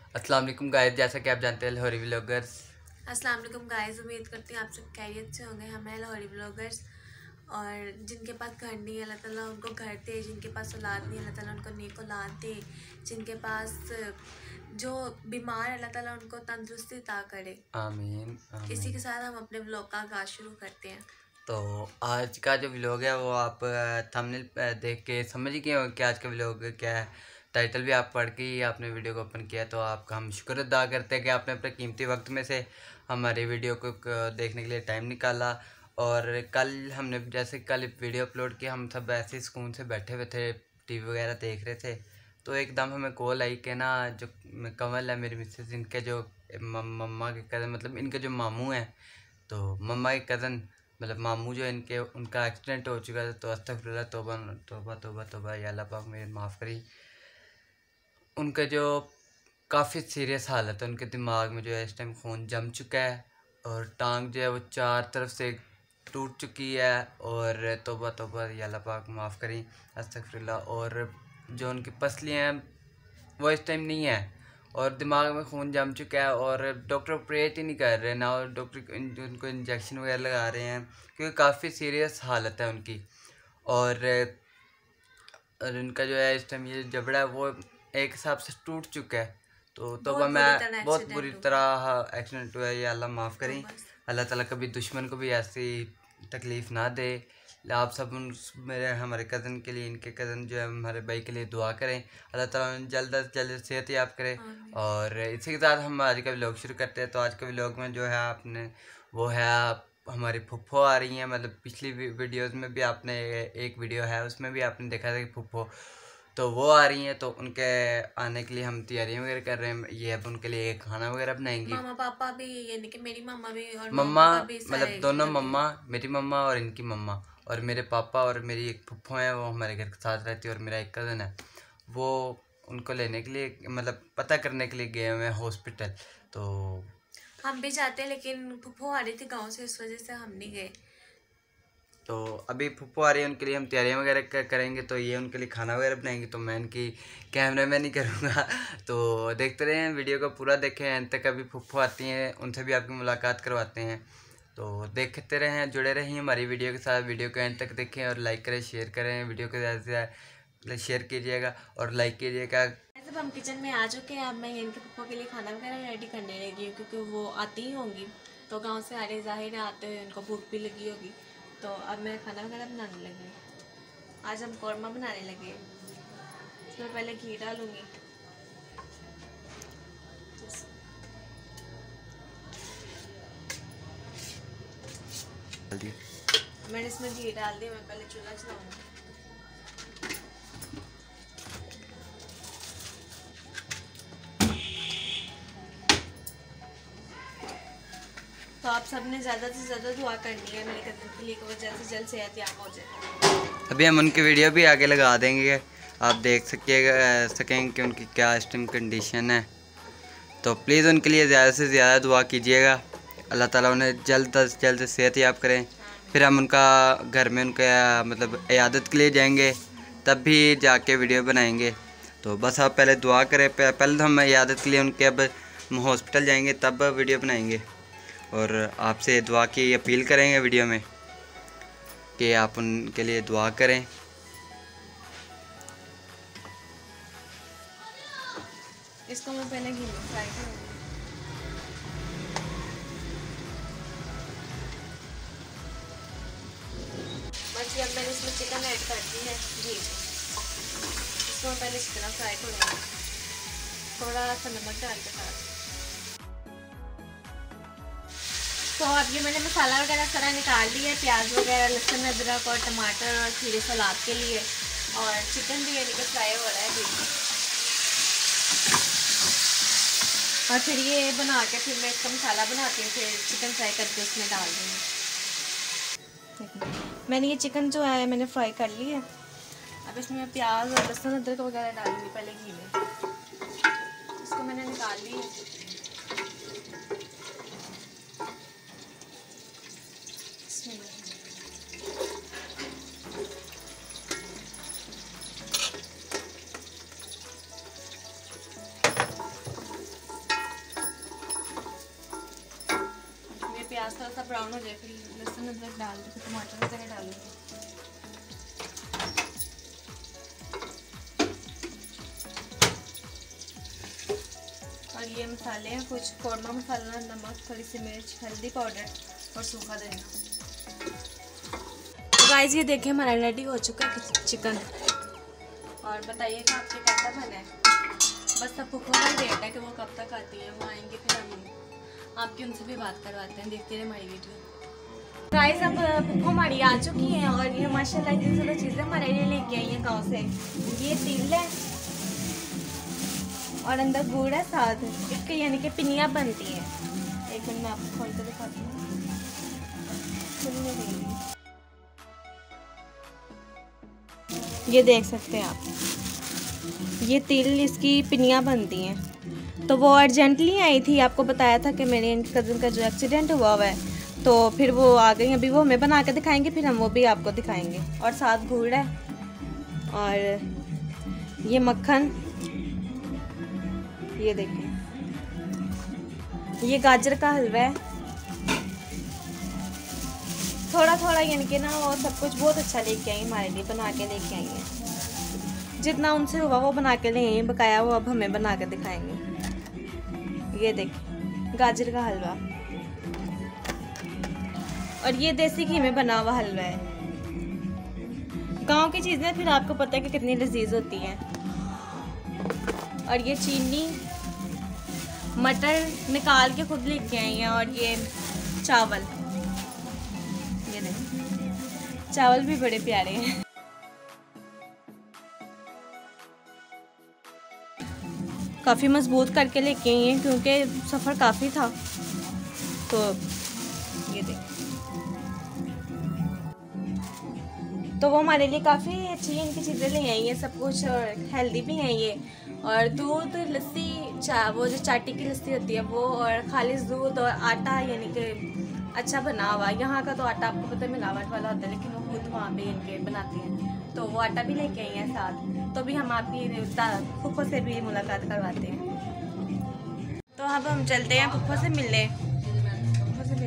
अस्सलाम वालेकुम गाइस, जैसा कि आप जानते हैं लाहौरी व्लॉगर्स। अस्सलाम वालेकुम गाइस, उम्मीद करती हूँ आप सब खैरियत से होंगे। हमें लाहौरी व्लॉगर्स और जिनके पास घर नहीं है अल्लाह ताला उनको घर दे, जिनके पास औलाद नहीं है अल्लाह ताला उनको नेक औलाद दे, जिनके पास जो बीमार है अल्लाह ताला उनको तंदुरुस्ती अता करे। आमीन इसी आमीन। के साथ हम अपने व्लॉग का आगाज़ शुरू करते हैं। तो आज का जो व्लॉग है वो आप थंबनेल देख के समझ ही गए हो कि आज का व्लॉग क्या है। टाइटल भी आप पढ़ के ही आपने वीडियो को ओपन किया, तो आपका हम शुक्र अदा करते हैं कि आपने अपने कीमती वक्त में से हमारी वीडियो को देखने के लिए टाइम निकाला। और कल हमने जैसे कल वीडियो अपलोड किया, हम सब ऐसे ही सुकून से बैठे हुए थे, टीवी वगैरह देख रहे थे, तो एकदम हमें कॉल आई कि ना जो कमल है मेरी मिसेज, इनके जो मम्मा के कज़न, मतलब इनके जो मामू हैं, तो मम्मा के कज़न मतलब मामू जो इनके, उनका एक्सीडेंट हो चुका था। तो अस्तगफिरुल्लाह, तौबा तौबा तौबा तौबा, या अल्लाह पाक मेरे माफ़ करी। उनका जो काफ़ी सीरियस हालत है, उनके दिमाग में जो है इस टाइम खून जम चुका है और टांग जो है वो चार तरफ से टूट चुकी है। और तौबा तौबा, या अल्लाह पाक माफ़ करी, अस्तगफिरुल्लाह। और जो उनकी पसलियाँ हैं वो इस टाइम नहीं है और दिमाग में खून जम चुका है और डॉक्टर ऑपरेट ही नहीं कर रहे ना, और डॉक्टर उनको इंजेक्शन वगैरह लगा रहे हैं क्योंकि काफ़ी सीरियस हालत है उनकी। और इनका जो है इस टाइम ये जबड़ा है वो एक हिसाब से टूट चुका है। तो तौबा, बहुत बुरी तरह मैं बहुत बुरी एक्सीडेंट हो गया। तरह एक्सीडेंट हुआ है, ये अल्लाह माफ़ तो करें। बस अल्लाह ताला कभी दुश्मन को भी ऐसी तकलीफ़ ना दे। आप सब मेरे हमारे कज़न के लिए, इनके कज़न जो है हमारे भाई के लिए दुआ करें, अल्लाह ताला उन्हें जल्द अज जल्द सेहत याब करे। आमीन। और इसी के साथ हम आज का व्लॉग शुरू करते हैं। तो आज का व्लॉग में जो है आपने वो है हमारी फुफ्फो आ रही हैं, मतलब पिछली वीडियोज़ में भी आपने एक वीडियो है उसमें भी आपने देखा था कि फुफ्फो तो वो आ रही हैं। तो उनके आने के लिए हम तैयारियां वगैरह कर रहे हैं। ये अब उनके लिए खाना वगैरह बनाएंगी। मामा पापा भी, यानी कि मेरी मामा भी और मम्मा, मामा का भी मतलब सारे दोनों लगे हैं। मम्मा, मेरी मम्मा और इनकी मम्मा, और मेरे पापा और मेरी एक फुफ्फो है, वो हमारे घर के साथ रहती है। और मेरा एक कज़न है, वो उनको लेने के लिए, मतलब पता करने के लिए गए हुए हैं हॉस्पिटल। तो हम भी जाते हैं लेकिन फुफ्फो आ रही थी गाँव से, इस वजह से हम नहीं गए। तो अभी फुप्पो आ रही है, उनके लिए हम तैयारियां वगैरह करेंगे। तो ये उनके लिए खाना वगैरह बनाएंगे, तो मैं इनकी कैमरा मैन ही करूँगा। तो देखते रहें, वीडियो को पूरा देखें एंड तक। अभी फुप्पो आती हैं, उनसे भी आपकी मुलाकात करवाते हैं। तो देखते रहें, जुड़े रहें हमारी वीडियो के साथ। वीडियो को एंड तक देखें और लाइक करें, शेयर करें। वीडियो को ज़्यादा से ज़्यादा शेयर कीजिएगा और लाइक कीजिएगा। जब हम किचन में आ चुके हैं, अब मैं इनके पप्पा के लिए खाना वगैरह रेडी करने लगी हूँ क्योंकि वो आती ही होंगी। तो गांव से आ रहे, ज़ाहिर है आते हुए उनको भूख भी लगी होगी। तो अब मैं खाना वगैरह बनाने लगी हूँ। आज हम कौरमा बनाने लगे हैं। इसमें पहले घी डालूँगी। मैंने इसमें घी डाल दिया। मैं पहले चूल्हा चलाऊँगी। तो आप सबने ज़्यादा से ज़्यादा दुआ करनी है मेरे कज़न के लिए कि वो जल्द से जल्द सेहतयाब हो जाए। अभी हम उनकी वीडियो भी आगे लगा देंगे, आप देख सकेंगे कि उनकी क्या इस टाइम कंडीशन है। तो प्लीज़ उनके लिए ज़्यादा से ज़्यादा दुआ कीजिएगा, अल्लाह ताला उन्हें जल्द से जल्द सेहत याब करें। फिर हम उनका घर में उनका मतलब इयादत के लिए जाएंगे, तब भी जाके वीडियो बनाएंगे। तो बस आप पहले दुआ करें। पहले तो हम इयादत के लिए उनके अब हॉस्पिटल जाएंगे, तब वीडियो बनाएंगे। और आपसे दुआ की अपील करेंगे वीडियो में कि आप उनके लिए दुआ करें। इसको मैं पहले घी में फ्राई करूँगी। बस अब मैंने इसमें चिकन ऐड कर दी है घी में। इसको मैं पहले इस तरह फ्राई करूँगी, थोड़ा सा नमक डाल के साथ। तो अब ये मैंने मसाला वगैरह सारा निकाल लिया है, प्याज वगैरह, लहसुन, अदरक और टमाटर और खीरे सलाद के लिए। और चिकन भी यानी कि फ्राई हो रहा है अभी। और फिर ये बना के फिर मैं इसका मसाला बनाती हूँ, फिर चिकन फ्राई करके उसमें डाल दूँगी। मैंने ये चिकन जो है मैंने फ्राई कर ली है। अब इसमें प्याज और लहसुन अदरक वगैरह डालूँगी पहले घी में। इसको मैंने निकाल ली है। प्याज थोड़ा सा ब्राउन हो जाए फिर लहसुन अदरक डाल दो, फिर टमाटर वगैरह डालूंगी। और ये मसाले हैं कुछ कौरमा मसाला, नमक, थोड़ी सी मिर्च, हल्दी पाउडर और सूखा धनिया। गाइस ये देखिए हमारा रेडी हो चुका है चिकन। और बताइएगा आपके कैसा बना है। बस सब फूफो का वेट है कि वो कब तक आती है, वो आएंगे फिर हम आपकी उनसे भी बात करवाते हैं। देखते रहे हमारी वीडियो। गाइस अब फूफो हमारी आ चुकी हैं और ये माशाल्लाह इतनी ज़्यादा चीज़ें हमारे लिए लेके आई हैं गाँव से। ये तिल है और अंदर गुड़ है साथ, इसके यानी कि पिनियाँ बनती हैं। एक मिनट मैं आपको खोल कर दिखाती हूँ। ये देख सकते हैं आप, ये तिल इसकी पिनियाँ बनती हैं। तो वो अर्जेंटली आई थी, आपको बताया था कि मेरे कज़न का जो एक्सीडेंट हुआ है तो फिर वो आ गई। अभी वो हमें बना के दिखाएंगे, फिर हम वो भी आपको दिखाएंगे। और साथ गुड़ है और ये मक्खन, ये देखें, ये गाजर का हलवा है। थोड़ा थोड़ा यानी कि ना वो सब कुछ बहुत अच्छा लेके आई हमारे लिए, बना के लेके आई हैं। जितना उनसे हुआ वो बना के ले आई, बकाया वो अब हमें बना के दिखाएंगे। ये देखिए गाजर का हलवा और ये देसी घी में बना हुआ हलवा है। गांव की चीज़ें फिर आपको पता है कि कितनी लजीज होती हैं। और ये चीनी, मटर निकाल के खुद लेके आई हैं। और ये चावल, ये देखो चावल भी बड़े प्यारे हैं। काफ़ी मजबूत करके लेके आई हैं क्योंकि सफ़र काफ़ी था। तो ये देखो, तो वो हमारे लिए काफ़ी अच्छी इनकी चीज़ें ले आई हैं सब कुछ, और हेल्दी भी हैं ये। और दूध, लस्सी, वो जो चाटी की लस्सी होती है वो, और खालिश दूध और आटा यानी कि अच्छा बना हुआ। यहाँ का तो आटा आपको पता है मिलावट वाला होता है, लेकिन वो खुद वहाँ पे इनके बनाती हैं। तो वो आटा भी लेके आई हैं साथ। तो भी हम आपकी फूफो से भी मुलाकात करवाते हैं। तो अब हम चलते हैं फूफो से मिलने। फूफो से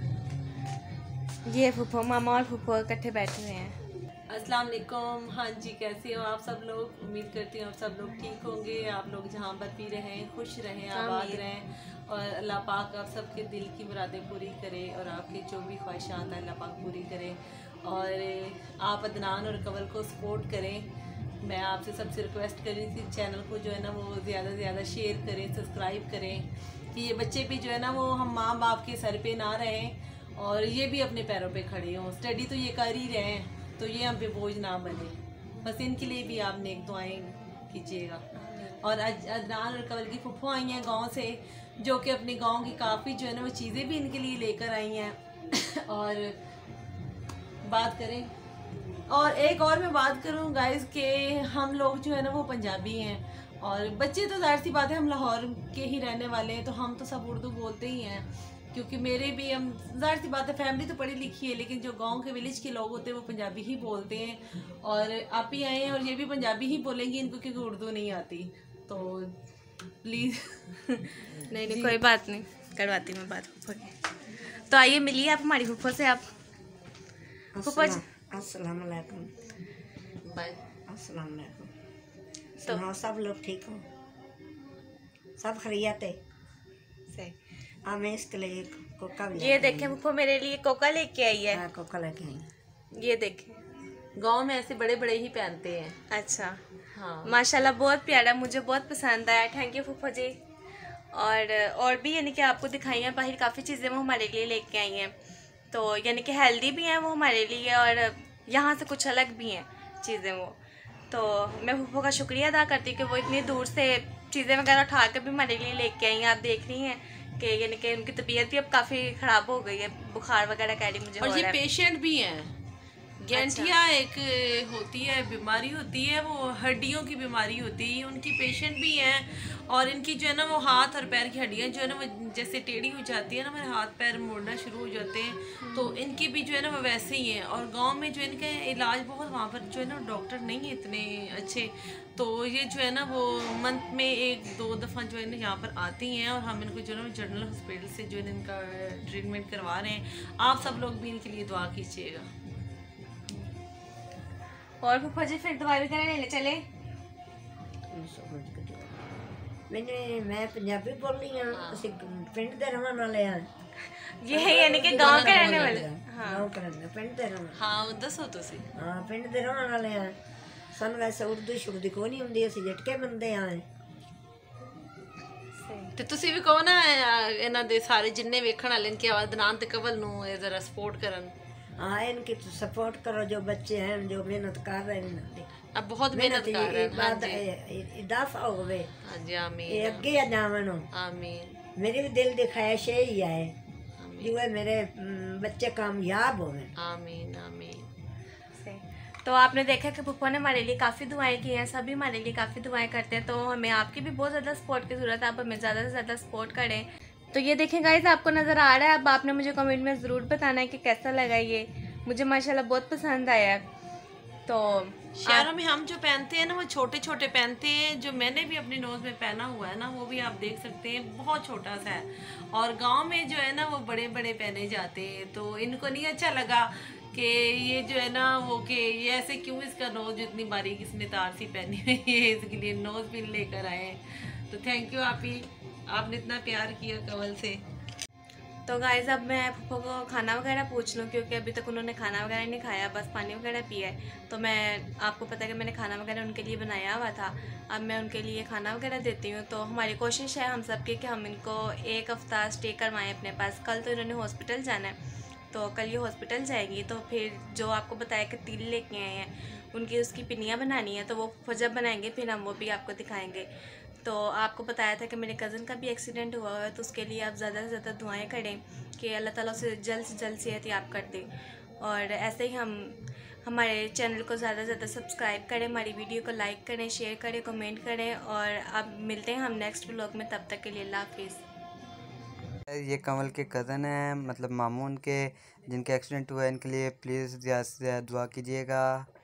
मिलते, ये फूफो, मामा और फूफो इकट्ठे बैठे हुए हैं। अस्सलाम वालेकुम। हाँ जी, कैसे हो आप सब लोग? उम्मीद करती हूँ आप सब लोग ठीक होंगे। आप लोग जहाँ पर भी रहें, खुश रहें, आबाद रहें और अल्लाह पाक आप सबके दिल की मुरादें पूरी करे और आपकी जो भी ख्वाहिशात हैं अल्लाह पाक पूरी करे। और आप अदनान और कवल को सपोर्ट करें। मैं आपसे सबसे रिक्वेस्ट कर रही थी चैनल को जो है ना वो ज़्यादा से ज़्यादा शेयर करें, सब्सक्राइब करें कि ये बच्चे भी जो है ना वो हम माँ बाप के सर पे ना रहें और ये भी अपने पैरों पे खड़े हों। स्टडी तो ये कर ही रहे हैं तो ये हम पे बोझ ना बने। बस इनके लिए भी आप नेक दुआएं कीजिएगा। और अदनान और कवल की फुफ्फो आई हैं गांव से, जो कि अपने गांव की काफ़ी जो है ना वो चीज़ें भी इनके लिए लेकर आई हैं। और बात करें, और एक और मैं बात करूं गाइस के हम लोग जो है ना वो पंजाबी हैं और बच्चे तो जाहिर सी बात है हम लाहौर के ही रहने वाले हैं, तो हम तो सब उर्दू बोलते ही हैं। क्योंकि मेरे भी हम ज़ाहिर सी बात है फैमिली तो पढ़ी लिखी है, लेकिन जो गांव के विलेज के लोग होते हैं वो पंजाबी ही बोलते हैं। और आप ही आए हैं और ये भी पंजाबी ही बोलेंगे, इनको क्योंकि उर्दू नहीं आती। तो प्लीज़ नहीं कोई बात नहीं, करवाती मैं बात फूफो की। तो आइए मिलिए आप हमारी फूफो से। आप फूफो अस्सलाम वालेकुम। बाय। अस्सलाम वालेकुम। सुनाओ सब लोग ठीक हो? सब खैरियत है? सही। मैं इसके लिए कोका भी ये देखें फूफो मेरे लिए कोका लेके आई है। कोका लेके आई। ये देखें, गांव में ऐसे बड़े बड़े ही पहनते हैं। अच्छा हाँ माशाल्लाह बहुत प्यारा, मुझे बहुत पसंद आया। थैंक यू फूफो जी। और भी यानी कि आपको दिखाई हैं बाहर काफ़ी चीज़ें वो हमारे लिए लेके आई हैं। तो यानी कि हेल्दी भी हैं वो हमारे लिए और यहाँ से कुछ अलग भी हैं चीज़ें वो। तो मैं फूफो का शुक्रिया अदा करती हूँ कि वो इतनी दूर से चीज़ें वगैरह उठा कर भी हमारे लिए लेके आई हैं। आप देख रही हैं कि यानी कि उनकी तबीयत भी अब काफ़ी ख़राब हो गई है, बुखार वगैरह कह रही मुझे। और ये पेशेंट भी हैं, गैंठिया एक होती है, बीमारी होती है, वो हड्डियों की बीमारी होती है। उनकी पेशेंट भी हैं और इनकी जो है ना वो हाथ और पैर की हड्डियाँ जो है ना वो जैसे टेढ़ी हो जाती है ना, मेरे हाथ पैर मुड़ना शुरू हो जाते हैं, तो इनकी भी जो है ना वो वैसे ही है। और गांव में जो इनका इलाज बहुत, वहाँ पर जो है ना डॉक्टर नहीं है इतने अच्छे, तो ये जो है ना वो मंथ में 1-2 दफ़ा जो है ना यहाँ पर आती हैं और हम इनको जो है ना जनरल हॉस्पिटल से जो है ना इनका ट्रीटमेंट करवा रहे हैं। आप सब लोग भी इनके लिए दुआ कीजिएगा। और फूफा जी फिर दवाई वगैरह लेने चले? मैं पंजाबी बोल रही हूँ, ਅਸੀਂ ਪਿੰਡ ਦੇ ਰਹਿਣ ਵਾਲੇ ਆ। ये है यानी कि गांव के रहने वाले। गांव के रहने, पिंड ਦੇ ਰਹਿਣ। हाँ दसो तुसी। हाँ पिंड ਦੇ ਰਹਿਣ ਵਾਲੇ ਆ। ਸਾਨੂੰ ਵੈਸੇ ਉਰਦੂ ਸ਼ੁਰਦੀ ਕੋਈ ਨਹੀਂ ਹੁੰਦੀ, ਅਸੀਂ ਝਟਕੇ ਬੰਦੇ ਆ। ਤੇ ਤੁਸੀਂ ਵੀ ਕਹੋ ਨਾ ਇਹਨਾਂ ਦੇ ਸਾਰੇ ਜਿੰਨੇ ਵੇਖਣ ਵਾਲੇ ਇਨਕੀ ਆਵਾਜ਼ ਦਨਾਨ ਤੇ ਕਵਲ ਨੂੰ ਇਹ ਜ਼ਰਾ ਸਪੋर्ट ਕਰਨ। हाँ इनकी तो सपोर्ट करो, जो बच्चे हैं जो मेहनत कर रहे हैं, अब बहुत मेहनत कर रहे हैं। इजाफा होवे। हाँ जी आमीन। ये अगे जावन। आमीन। मेरी भी दिल की ख्वाहिश यही है जो है मेरे बच्चे कामयाब होवे। आमीन आमीन। तो आपने देखा कि पुप्पो ने हमारे लिए काफ़ी दुआएं की हैं, सभी हमारे लिए काफ़ी दुआएं करते हैं, तो हमें आपकी भी बहुत ज़्यादा सपोर्ट की ज़रूरत है। आप हमें ज़्यादा से ज़्यादा सपोर्ट करें। तो ये देखें गाइस, आपको नज़र आ रहा है, अब आपने मुझे कमेंट में ज़रूर बताना है कि कैसा लगा ये। मुझे माशाल्लाह बहुत पसंद आया। तो शहरों में हम जो पहनते हैं ना वो छोटे छोटे पहनते हैं, जो मैंने भी अपनी नोज़ में पहना हुआ है ना वो भी आप देख सकते हैं बहुत छोटा सा है, और गांव में जो है ना वो बड़े बड़े पहने जाते हैं। तो इनको नहीं अच्छा लगा कि ये जो है ना वो कि ये ऐसे क्यों इसका नोज़ इतनी बारीक इसने तार सी पहनी हुई है, इसके लिए नोज़ पिन लेकर आए। तो थैंक यू आपने इतना प्यार किया कवल से। तो गाइस अब मैं फूफो को खाना वगैरह पूछ लूँ, क्योंकि अभी तक उन्होंने खाना वगैरह नहीं खाया, बस पानी वगैरह पिया है। तो मैं आपको पता है कि मैंने खाना वगैरह उनके लिए बनाया हुआ था, अब मैं उनके लिए खाना वगैरह देती हूँ। तो हमारी कोशिश है हम सब की कि हम इनको 1 हफ़्ता स्टे करवाएं अपने पास। कल तो इन्होंने हॉस्पिटल जाना है, तो कल ये हॉस्पिटल जाएंगी, तो फिर जो आपको बताया कि तिल लेके आए हैं उनकी उसकी पिनियाँ बनानी है, तो वो जब बनाएंगे फिर हम वो भी आपको दिखाएंगे। तो आपको बताया था कि मेरे कज़न का भी एक्सीडेंट हुआ है, तो उसके लिए आप ज़्यादा से ज़्यादा दुआएं करें कि अल्लाह ताला उसे जल्द से जल्द सेहतयाब कर दे। और ऐसे ही हम हमारे चैनल को ज़्यादा से ज़्यादा सब्सक्राइब करें, हमारी वीडियो को लाइक करें, शेयर करें, कमेंट करें, और अब मिलते हैं हम नेक्स्ट व्लॉग में। तब तक के लिए अल्लाह हाफिज़। ये कंवल के कज़न हैं, मतलब मामू उनके, जिनके एक्सीडेंट हुआ है, इनके लिए प्लीज़ ज़्यादा से ज़्यादा दुआ कीजिएगा।